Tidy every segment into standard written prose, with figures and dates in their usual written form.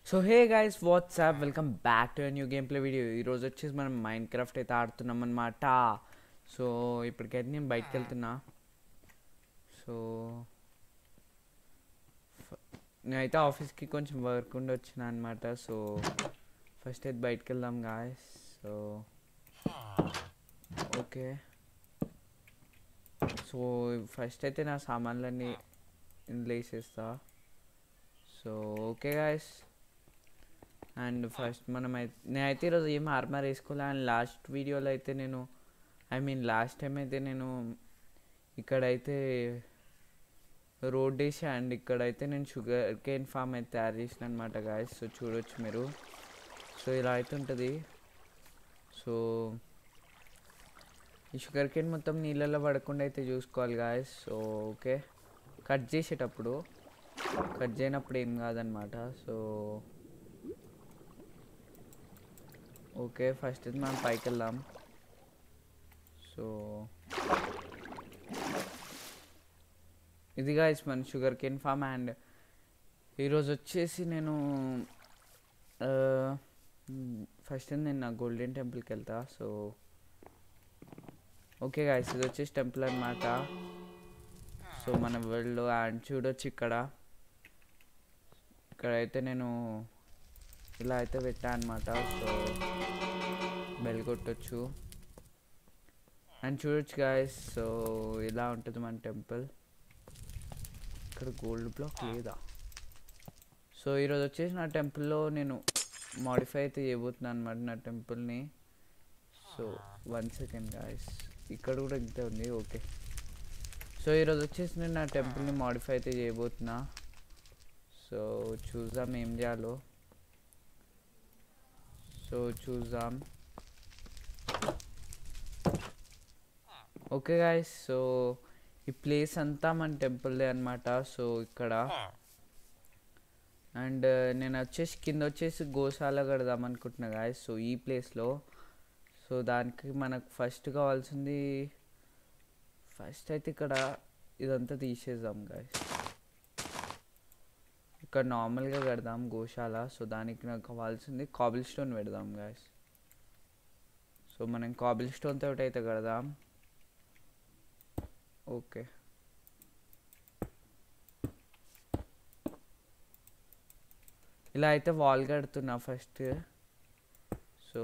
So hey guys what's up welcome back to new game play video. ఈరోజు వచ్చేసి మనం mind craft అయితే ఆడుతున్నాం అనమాట. సో ఇప్పటికైతే నేను బయటకు వెళ్తున్నా. సో నేనైతే ఆఫీస్కి కొంచెం వర్క్ ఉండి వచ్చిన అనమాట. సో ఫస్ట్ అయితే బయటకు వెళ్దాం guys. So okay, so first అయితే నా సామాన్లన్నీ ఇందులో వేసేస్తా. So okay guys, and first నేనైతే ఈరోజు ఏం ఆర్మర్ వేసుకోలే. అండ్ లాస్ట్ వీడియోలో అయితే నేను లాస్ట్ టైం అయితే నేను ఇక్కడైతే రోడ్ వేసి అండ్ ఇక్కడైతే నేను షుగర్ కేన్ ఫామ్ అయితే తయారు చేసిన అనమాట గాయస్. సో చూడొచ్చు మీరు. సో ఇలా అయితే ఉంటుంది. సో ఈ షుగర్ కేన్ మొత్తం నీళ్ళల్లో పడకుండా అయితే చూసుకోవాలి గాయస్. సో ఓకే, కట్ చేసేటప్పుడు కట్ చేయనప్పుడు ఏం కాదనమాట. సో ఓకే, ఫస్ట్ అయితే మనం పైకి వెళ్దాం. సో ఇది గాయస్ మన షుగర్ కేన్ ఫామ్. అండ్ ఈరోజు వచ్చేసి నేను ఫస్ట్ నేను నా గోల్డెన్ టెంపుల్కి వెళ్తా. సో ఓకే గాయస్, ఇది వచ్చేసి టెంపుల్ అనమాట. సో మన వరల్డ్ అండ్ చూడొచ్చు ఇక్కడైతే నేను ఇలా అయితే పెట్టా అనమాట. సో బెల్ కొట్టొచ్చు అండ్ చూడొచ్చు గాయస్. సో ఇలా ఉంటుంది మన టెంపుల్. ఇక్కడ గోల్డ్ బ్లాక్ లేదా? సో ఈరోజు వచ్చేసి నా టెంపుల్లో నేను మాడిఫై అయితే చేయబోతున్నాను అనమాట నా టెంపుల్ని. సో 1 సెకండ్ గాయస్, ఇక్కడ కూడా ఇంతే ఉంది. ఓకే, సో ఈరోజు వచ్చేసి నేను నా టెంపుల్ని మాడిఫై అయితే చేయబోతున్నా. సో చూద్దాం ఏం చేయాలో. సో చూద్దాం. ఓకే గాయస్, సో ఈ ప్లేస్ అంతా మన టెంపుల్దే అనమాట. సో ఇక్కడ అండ్ నేను వచ్చేసి కింద వచ్చేసి గోశాల కడదాం అనుకుంటున్నా గాయస్. సో ఈ ప్లేస్లో. సో దానికి మనకు ఫస్ట్ కావాల్సింది, ఫస్ట్ అయితే ఇక్కడ ఇదంతా తీసేద్దాం గాయస్. ఇక్కడ నార్మల్గా కడదాం గోశాల. సో దానికి నాకు కావాల్సింది కాబుల్ స్టోన్ పెడదాం గాయస్. సో మనం కాబుల్ స్టోన్ తోటి అయితే కడదాం. ఓకే, ఇలా అయితే వాల్ కడుతున్నా ఫస్ట్. సో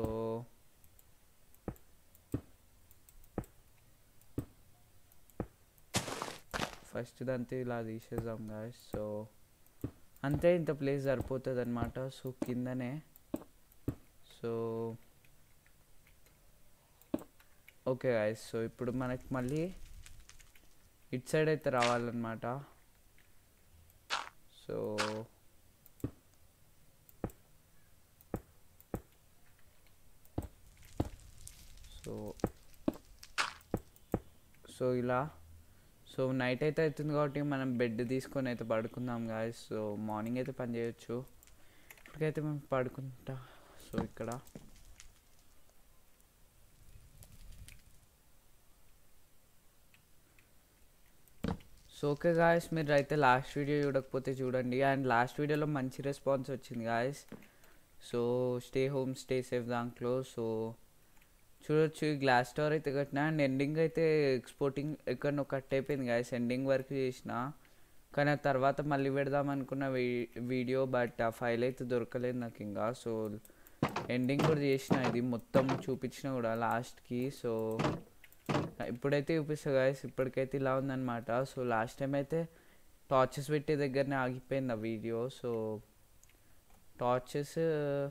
ఫస్ట్ దాంతో ఇలా తీసేద్దాం గాయస్. సో అంతే, ఇంత ప్లేస్ సరిపోతుంది అనమాట. సో కిందనే. సో ఓకే గాయస్, సో ఇప్పుడు మనకి మళ్ళీ ఇటు సైడ్ అయితే రావాలన్నమాట. సో సో సో ఇలా. సో నైట్ అయితే అవుతుంది కాబట్టి మనం బెడ్ తీసుకొని అయితే పడుకుందాం గాయస్. సో మార్నింగ్ అయితే పని చేయొచ్చు. ఇప్పటికైతే మేము పడుకుంటా. సో ఇక్కడ సో ఓకే గాయస్, మీరు అయితే లాస్ట్ వీడియో చూడకపోతే చూడండి. అండ్ లాస్ట్ వీడియోలో మంచి రెస్పాన్స్ వచ్చింది guys. So stay home stay safe దాంట్లో. సో చూడొచ్చు, ఈ గ్లాస్ టవర్ అయితే కట్టినా. అండ్ ఎండింగ్ అయితే ఎక్స్పోర్టింగ్ ఎక్కడో కట్ అయిపోయింది గాయస్. ఎండింగ్ వరకు చేసిన, కానీ ఆ తర్వాత మళ్ళీ పెడదాం అనుకున్న వీడియో, బట్ ఆ ఫైల్ అయితే దొరకలేదు నాకు ఇంకా. సో ఎండింగ్ కూడా చేసిన, ఇది మొత్తం చూపించిన కూడా లాస్ట్కి. సో ఇప్పుడైతే చూపిస్తా గాయస్. ఇప్పటికైతే ఇలా ఉందన్నమాట. సో లాస్ట్ టైం అయితే టార్చెస్ పెట్టే దగ్గరనే ఆగిపోయింది ఆ వీడియో. సో టార్చెస్,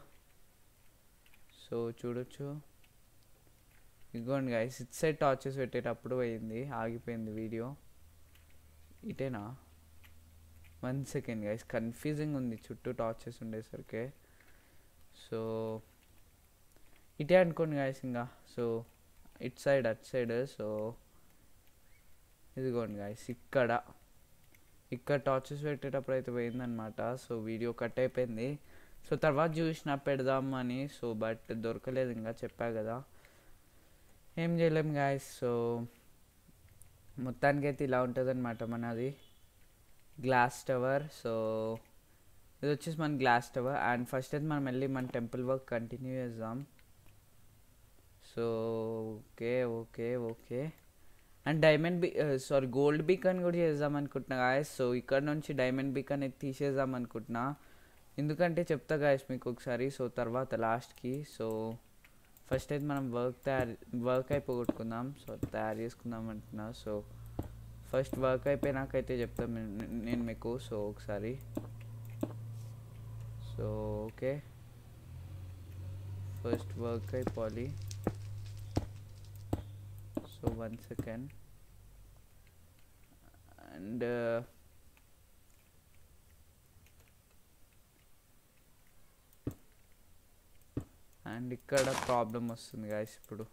సో చూడొచ్చు ఇదిగోండి గాయస్. ఇట్ సైడ్ టార్చెస్ పెట్టేటప్పుడు పోయింది, ఆగిపోయింది వీడియో. ఇటేనా? 1 సెకండ్ గాయస్, కన్ఫ్యూజింగ్ ఉంది చుట్టూ టార్చెస్ ఉండేసరికి. సో ఇటే అనుకోండి గాయస్ ఇంకా. సో ఇట్ సైడ్ అట్ సైడ్. సో ఇదిగోండి గాయస్, ఇక్కడ టార్చెస్ పెట్టేటప్పుడు అయితే పోయిందనమాట. సో వీడియో కట్ అయిపోయింది. సో తర్వాత చూసిన పెడదాం అని. సో బట్ దొరకలేదు ఇంకా, చెప్పా కదా, ఏం చేయలేం గాయస్. సో మొత్తానికైతే ఇలా ఉంటుంది అనమాట మనది గ్లాస్ టవర్. సో ఇది వచ్చేసి మన గ్లాస్ టవర్. అండ్ ఫస్ట్ అయితే మనం వెళ్ళి మన టెంపుల్ వర్క్ కంటిన్యూ చేద్దాం. So okay okay okay. And diamond gold beacon కూడా చేద్దాం అనుకుంటున్నా గాయస్. సో ఇక్కడ నుంచి డైమండ్ బీకన్ అయితే తీసేద్దాం అనుకుంటున్నా, ఎందుకంటే చెప్తా గాయస్ మీకు ఒకసారి. సో తర్వాత లాస్ట్కి. సో ఫస్ట్ అయితే మనం వర్క్ అయిపోగొట్టుకుందాం. సో తయారు చేసుకుందాం అంటున్నా. సో ఫస్ట్ వర్క్ అయిపోయినాకైతే చెప్తాను నేను మీకు. సో ఒకసారి. సో ఓకే, ఫస్ట్ వర్క్ అయిపోవాలి. So 1 second. అండ్ ఇక్కడ ప్రాబ్లం వస్తుంది గాయస్ ఇప్పుడు.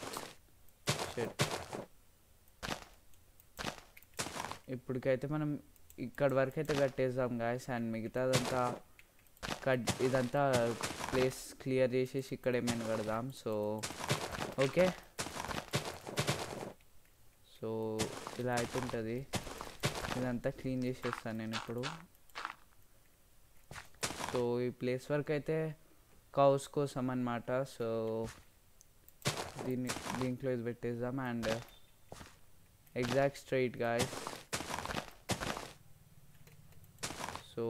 ఇప్పటికైతే మనం ఇక్కడ వరకు అయితే కట్టేద్దాం గాయస్. అండ్ మిగతాదంతా ఇదంతా ప్లేస్ క్లియర్ చేసేసి ఇక్కడ ఏమైనా కడదాం. So okay. సో ఇలా అయితే ఉంటుంది. ఇదంతా క్లీన్ చేసేస్తాను నేను ఇప్పుడు. సో ఈ ప్లేస్ వరకు అయితే కౌస్ కోసం అన్నమాట. సో దీంట్లో ఇది పెట్టేద్దాం. And exact straight guys. So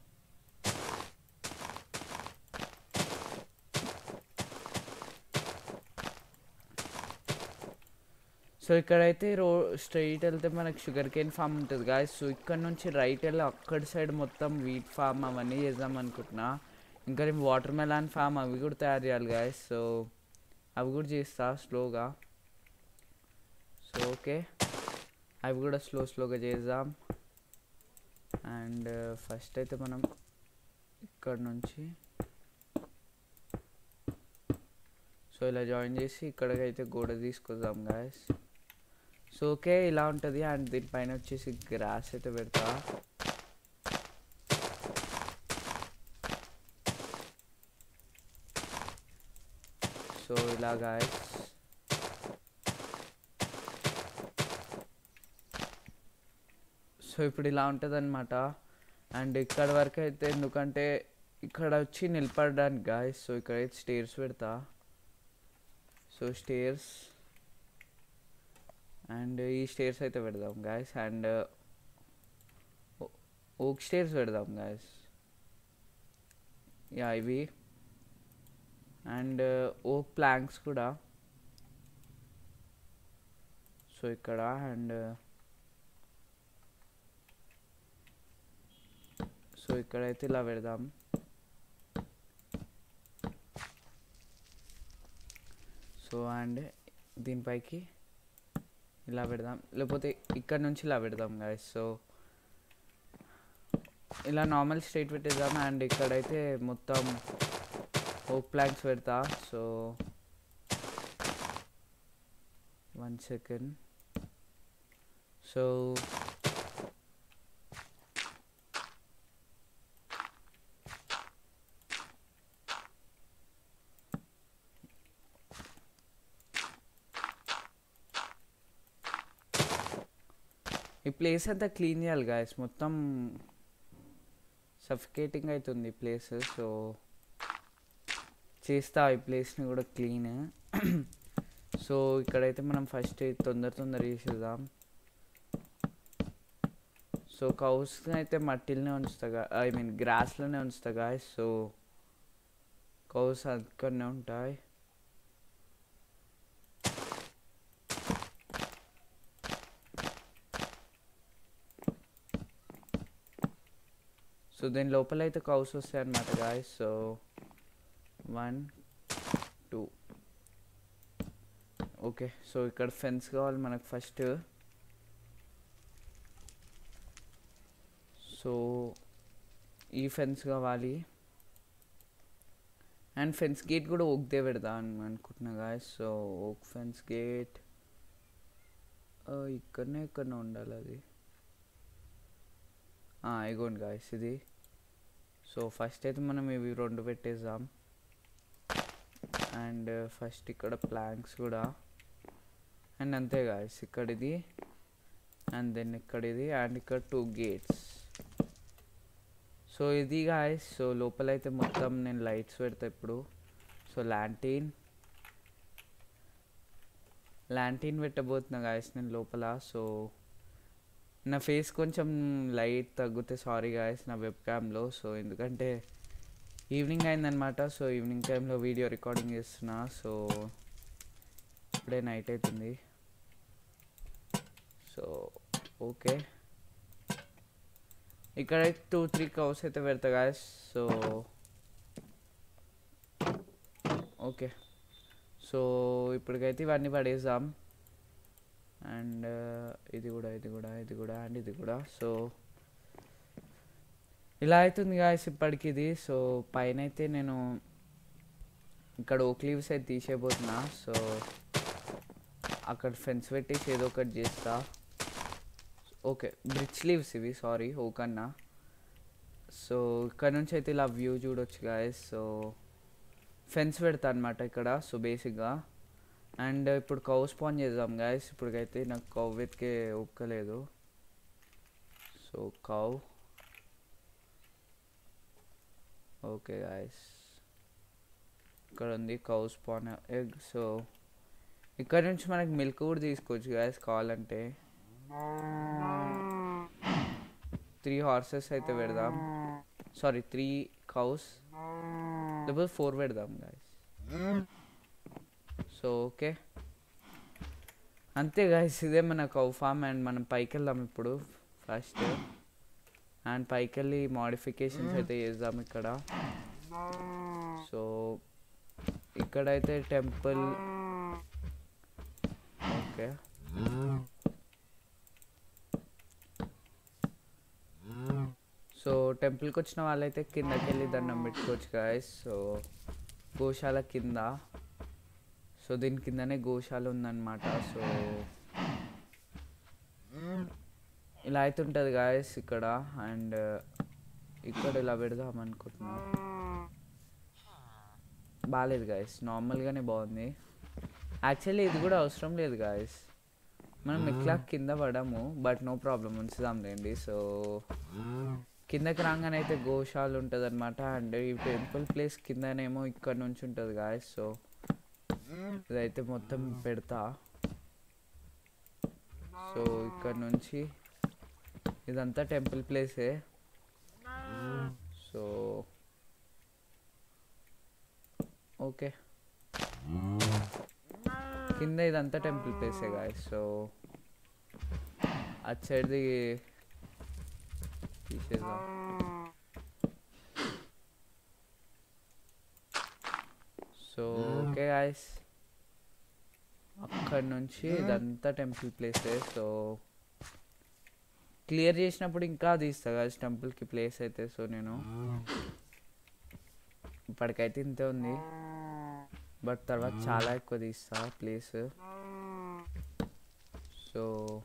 ఇక్కడైతే స్ట్రైట్ వెళ్తే మనకు షుగర్ కేన్ ఫామ్ ఉంటుంది గాయస్. సో ఇక్కడ నుంచి రైట్ వెళ్ళి అక్కడ సైడ్ మొత్తం వీట్ ఫామ్ అవన్నీ చేద్దాం అనుకుంటున్నా. ఇంకా నేను వాటర్ మెలాన్ ఫామ్ అవి కూడా తయారు చేయాలి గాయస్. సో అవి కూడా చేస్తా స్లోగా. సో ఓకే, అవి కూడా స్లోగా చేద్దాం. అండ్ ఫస్ట్ అయితే మనం ఇక్కడ నుంచి సో ఇలా జాయిన్ చేసి ఇక్కడికైతే గోడ తీసుకొద్దాం గాయస్. సో ఓకే, ఇలా ఉంటుంది. అండ్ దీనిపైన వచ్చేసి గ్రాస్ అయితే పెడతా. సో ఇలా గాయస్. సో ఇప్పుడు ఇలా ఉంటుంది అనమాట. అండ్ ఇక్కడ వరకు అయితే, ఎందుకంటే ఇక్కడ వచ్చి నిలబడడానికి గాయస్. సో ఇక్కడైతే స్టేర్స్ పెడతా. సో స్టేర్స్ అండ్ ఈ స్టేర్స్ అయితే పెడదాం గాయస్. అండ్ ఓక్ స్టేర్స్ పెడదాం గాయస్. యా ఇవి. అండ్ ఓక్ ప్లాంక్స్ కూడా. సో ఇక్కడ అండ్ సో ఇక్కడైతే ఇలా పెడదాం. సో అండ్ దీనిపైకి ఇలా పెడదాం, లేకపోతే ఇక్కడ నుంచి ఇలా పెడదాం గాయస్. సో ఇలా నార్మల్ స్ట్రైట్ పెట్టేద్దాం. అండ్ ఇక్కడైతే మొత్తం ఓక్ ప్లాంక్స్ పెడతా. So 1 second. సో ఈ ప్లేస్ అంతా క్లీన్ చేయాలి గాయస్. మొత్తం సఫికేటింగ్ అవుతుంది ప్లేస్. సో చేస్తా ఈ ప్లేస్ని కూడా క్లీన్. సో ఇక్కడైతే మనం ఫస్ట్ తొందర చేసేద్దాం. సో కౌస్ని అయితే మట్టిలోనే ఉంచుతా, ఐ మీన్ గ్రాస్లోనే ఉంచుతా గాయస్. సో కౌస్ అక్కడనే ఉంటాయి. సో దీని లోపల అయితే కౌస్ వస్తాయి అన్నమాట గాయస్. So 1 2 okay. సో ఇక్కడ ఫెన్స్ కావాలి మనకు ఫస్ట్. సో ఈ ఫెన్స్ కావాలి. అండ్ ఫెన్స్ గేట్ కూడా ఓక్దే పెడతా అని అనుకుంటున్నా guys. So oak fence gate ఇక్కడనే ఉండాలి అది. ఇగోండి గాయస్ ఇది. సో ఫస్ట్ అయితే మనం ఇవి 2 పెట్టేద్దాం. అండ్ ఫస్ట్ ఇక్కడ ప్లాంక్స్ కూడా. అండ్ అంతే గాయస్, ఇక్కడ ఇది అండ్ దెన్ ఇక్కడ ఇది. అండ్ ఇక్కడ 2 గేట్స్. సో సో ఇది గాయస్. సో లోపలైతే మొత్తం నేను లైట్స్ పెడతా ఇప్పుడు. సో ల్యాంటీన్ పెట్టబోతున్నా గాయస్ నేను లోపల. సో నా ఫేస్ కొంచెం లైట్ తగ్గితే సారీ గాయస్ నా వెబ్ క్యామ్లో. సో ఎందుకంటే ఈవినింగ్ అయిందనమాట. సో ఈవినింగ్ టైంలో వీడియో రికార్డింగ్ చేస్తున్నా. సో ఇప్పుడే నైట్ అవుతుంది. సో ఓకే, ఇక్కడ 2-3 కౌస్ అయితే పెడతా గాయస్. సో ఓకే, సో ఇప్పటికైతే ఇవన్నీ పడేద్దాం. అండ్ ఇది కూడా అండ్ ఇది కూడా. సో ఇలా అవుతుంది గాయస్ ఇప్పటికి ఇది. సో పైన అయితే నేను ఇక్కడ ఓక్ లీవ్స్ అయితే తీసేయబోతున్నా. సో అక్కడ ఫెన్స్ పెట్టేసి ఏదో ఒకటి చేస్తా. ఓకే, బ్రిడ్జ్ లీవ్స్ ఇవి, సారీ ఓక్ అన్నా. సో ఇక్కడ నుంచి అయితే ఇలా వ్యూ చూడొచ్చు గాయస్. సో ఫెన్స్ పెడతా అనమాట ఇక్కడ. సో బేసిక్గా అండ్ ఇప్పుడు కౌ స్పాన్ చేద్దాం గాయస్. ఇప్పటికైతే నాకు కౌ వెతికే ఒక్కలేదు. సో కౌ ఓకే గాయస్, ఇక్కడ ఉంది కౌ స్పాన్ ఎగ్. సో ఇక్కడ నుంచి మనకి మిల్క్ కూడా తీసుకోవచ్చు గాయస్ కావాలంటే. 3 హార్సెస్ అయితే పెడదాం, సారీ 3 కౌస్, లేకపోతే 4 పెడదాం గాయస్. సో ఓకే, అంతే గాయస్, ఇదే మన కౌ ఫామ్. అండ్ మనం పైకి వెళ్దాం ఇప్పుడు ఫస్ట్. అండ్ పైకి వెళ్ళి మోడిఫికేషన్స్ అయితే చేద్దాం ఇక్కడ. సో ఇక్కడైతే టెంపుల్. ఓకే, సో టెంపుల్కి వచ్చిన వాళ్ళైతే కిందకి వెళ్ళి దండం పెట్టుకోవచ్చు గాయస్. సో గోశాల కింద. సో దీని కిందనే గోశాల ఉందన్నమాట. సో ఇలా అయితే ఉంటుంది గాయస్ ఇక్కడ. అండ్ ఇక్కడ ఇలా పెడదాం అనుకుంటున్నా, బాగాలేదు గాయస్, నార్మల్గానే బాగుంది. యాక్చువల్లీ ఇది కూడా అవసరం లేదు గాయస్, మనం ఇట్లా కింద పడము, బట్ నో ప్రాబ్లం, ఉంచుదాంలేండి. సో కిందకి రాగానే అయితే గోశాల ఉంటుంది అనమాట. అండ్ ఈ టెంపుల్ ప్లేస్ కిందనేమో ఇక్కడ నుంచి ఉంటుంది గాయస్. సో ఇదైతే మొత్తం పెడతా. సో ఇక్కడ నుంచి ఇదంతా టెంపుల్ ప్లేసే. సో ఓకే, కింద ఇదంతా టెంపుల్ ప్లేసే గాయస్. సో అటు సైడ్ది తీసేద్దాం. సో ఓకే గాయస్, అక్కడ నుంచి ఇదంతా టెంపుల్ ప్లేసే. సో క్లియర్ చేసినప్పుడు ఇంకా తీస్తా గాయస్ టెంపుల్కి ప్లేస్ అయితే. సో నేను ఇప్పటికైతే ఇంతే ఉంది, బట్ తర్వాత చాలా ఎక్కువ తీస్తా ప్లేస్. సో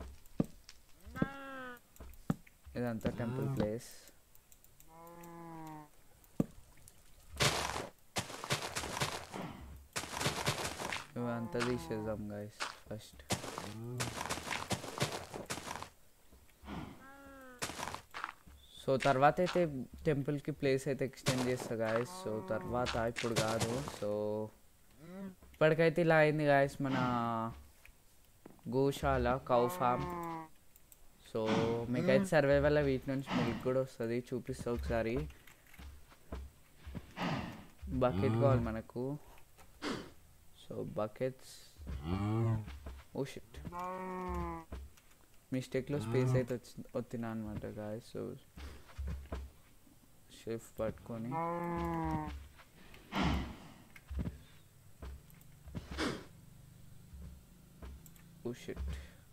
ఇదంతా టెంపుల్ ప్లేస్. ఇవంతా తీసేద్దాం గాయస్ ఫస్ట్. సో తర్వాత అయితే టెంపుల్కి ప్లేస్ అయితే ఎక్స్టెండ్ చేస్తా గాయస్. సో తర్వాత ఇప్పుడు కాదు. సో ఇప్పటికైతే ఇలా అయింది గాయస్ మన గోశాల, కౌ ఫామ్. సో మీకైతే సర్వే వల్ల వీటి నుంచి మిల్క్ కూడా వస్తుంది, చూపిస్తా ఒకసారి. బకెట్ కావాలి మనకు. సో బకెట్స్, ఓ షిట్, మిస్టేక్లో స్పేస్ అయితే వచ్చినా అనమాట గాయస్. సో షిఫ్ట్ పట్టుకొని ఓ షిట్.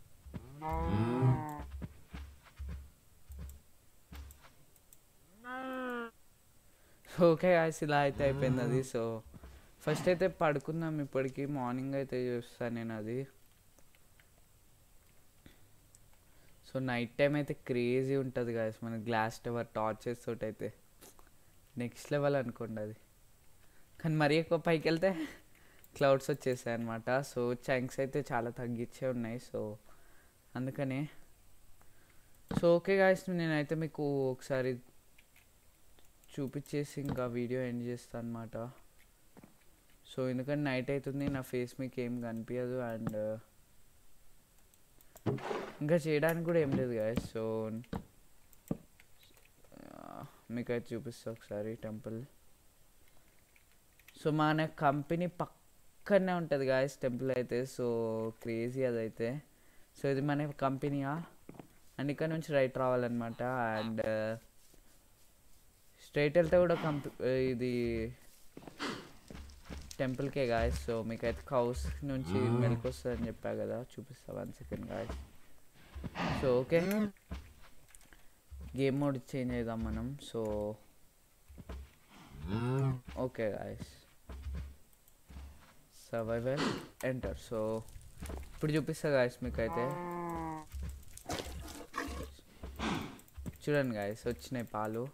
ఓకే గాయస్, ఇలా అయితే అయిపోయింది అది. సో ఫస్ట్ అయితే పడుకుందాం, ఇప్పటికి మార్నింగ్ అయితే చూస్తాను నేను అది. సో నైట్ టైం అయితే క్రేజీ ఉంటుంది గాయస్, మన గ్లాస్ టవర్ టార్చెస్ తోటి అయితే నెక్స్ట్ లెవెల్ అనుకోండి అది. కానీ మరీ ఎక్కువ పైకి వెళ్తే క్లౌడ్స్ వచ్చేసాయి అనమాట. సో చంక్స్ అయితే చాలా తగ్గించే ఉన్నాయి. సో అందుకనే. సో ఓకే గాయస్, నేనైతే మీకు ఒకసారి చూపించేసి ఇంకా వీడియో ఎండ్ చేస్తాను అనమాట. సో ఎందుకంటే నైట్ అవుతుంది, నా ఫేస్ మీకు ఏం కనిపించదు అండ్ ఇంకా చేయడానికి కూడా ఏం లేదు గాయస్. సో మీకైతే చూపిస్తా ఒకసారి టెంపుల్. సో మన కంపెనీ పక్కనే ఉంటుంది గాయస్ టెంపుల్ అయితే. సో క్రేజీ అదైతే. సో ఇది మన కంపెనీయా అండ్ ఇక్కడ నుంచి రైట్ రావాలన్నమాట. అండ్ స్ట్రైట్ వెళ్తే కూడా ఇది టెంపుల్కే గాయస్. సో మీకైతే కౌస్ నుంచి మెలకు వస్తుందని చెప్పా కదా, చూపిస్తా 1 second guys. So okay, game mode change చేద్దాం మనం. So okay guys, survival enter. So ఇప్పుడు చూపిస్తా గాయస్ మీకైతే. చూడండి గాయస్ వచ్చినాయి పాలు.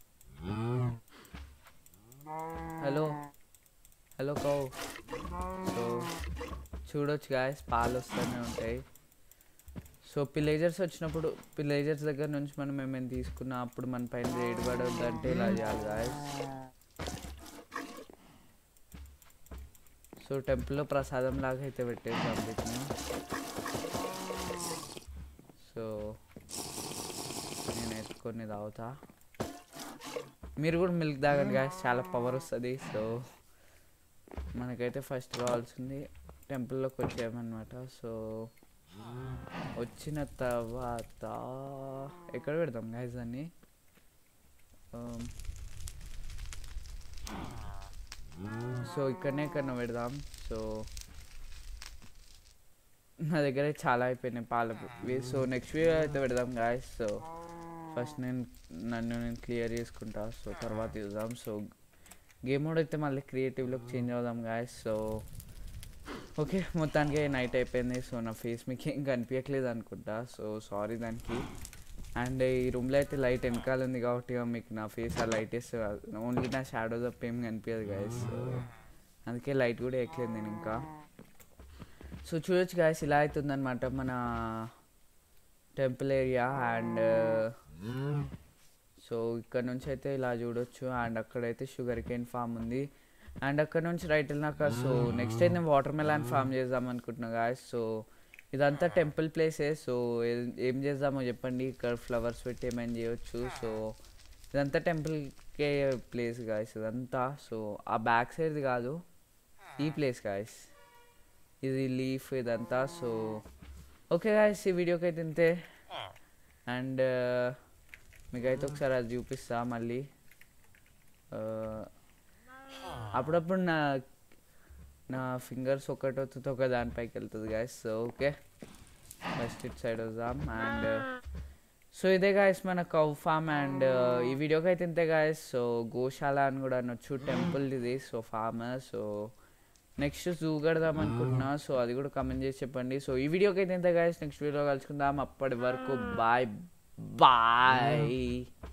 Hello hello cow. సో చూడొచ్చు గాయస్ పాలు వస్తూనే ఉంటాయి. సో పిల్లేజర్స్ వచ్చినప్పుడు పిల్లేజర్స్ దగ్గర నుంచి మనం ఏమైనా తీసుకున్నా అప్పుడు మన పైన రేడ్ పడవద్దు అంటే ఇలా చేయాలి గాయస్. సో టెంపుల్లో ప్రసాదం లాగా అయితే పెట్టేసాం వీటిని. సో నేను ఎత్తుకొని తాగుతా. మీరు కూడా మిల్క్ తాగండి గాయస్, చాలా పవర్ వస్తుంది. సో మనకైతే ఫస్ట్ కావాల్సింది టెంపుల్లోకి వచ్చేయమన్నమాట. సో వచ్చిన తర్వాత ఎక్కడ పెడదాం గాయస్ దాన్ని? సో ఇక్కడనే పెడదాం. సో నా దగ్గర చాలా అయిపోయినాయి పాలకు. సో నెక్స్ట్ వీడియో అయితే పెడదాం గాయస్. సో ఫస్ట్ నన్ను క్లియర్ చేసుకుంటా, సో తర్వాత చూద్దాం. సో గేమ్ మోడ్ అయితే మళ్ళీ క్రియేటివ్లోకి చేంజ్ అవుదాం గాయస్. సో ఓకే, మొత్తానికి నైట్ అయిపోయింది. సో నా ఫేస్ మీకు ఏం కనిపించట్లేదు అనుకుంటా, సో సారీ దానికి. అండ్ ఈ రూమ్లో అయితే లైట్ వెనకాల ఉంది కాబట్టి మీకు నా ఫేస్ ఆ లైట్ వేస్తే ఓన్లీ నా షాడో తప్ప ఏం కనిపించదు గాయస్. సో అందుకే లైట్ కూడా ఎక్కలేదు నేను ఇంకా. సో చూడొచ్చు గాయస్, ఇలా అవుతుందన్నమాట మన టెంపుల్ ఏరియా. అండ్ సో ఇక్కడ నుంచి అయితే ఇలా చూడొచ్చు. అండ్ అక్కడైతే షుగర్ కేన్ ఫామ్ ఉంది. అండ్ అక్కడ నుంచి రైట్ వెళ్ళినాక సో నెక్స్ట్ అయితే నేను వాటర్ మెలాన్ ఫామ్ చేద్దాం అనుకుంటున్నా గాయస్. సో ఇదంతా టెంపుల్ ప్లేసే. సో ఏం చేద్దామో చెప్పండి, ఇక్కడ ఫ్లవర్స్ పెట్టి ఏమైనా చేయొచ్చు. సో ఇదంతా టెంపుల్కే ప్లేస్ గాయస్ ఇదంతా. సో ఆ బ్యాక్ సైడ్ది కాదు, ఈ ప్లేస్ గాయస్, ఇది లీఫ్ ఇదంతా. సో ఓకే గాయస్, ఈ వీడియోకి అయితే ఇంతే. అండ్ మీకైతే ఒకసారి అది చూపిస్తా మళ్ళీ. అప్పుడప్పుడు నా ఫింగర్స్ ఒకటి ఒక దానిపైకి వెళ్తుంది గాయస్. సో ఓకే, ఫస్ట్ ఇట్ సైడ్ వద్దాం. అండ్ సో ఇదే గాయస్ మన కౌ ఫామ్. అండ్ ఈ వీడియోకి అయితే ఇంతే గాయస్. సో గోశాల అని కూడా అనొచ్చు, టెంపుల్ ఇది. So farm. So next zoo కడదాం అనుకుంటున్నా, సో అది కూడా కమెంట్ చేసి చెప్పండి. సో ఈ వీడియోకి అయితే ఇంతే గాయస్, నెక్స్ట్ వీడియో కలుసుకుందాం. అప్పటి వరకు బాయ్ బాయ్.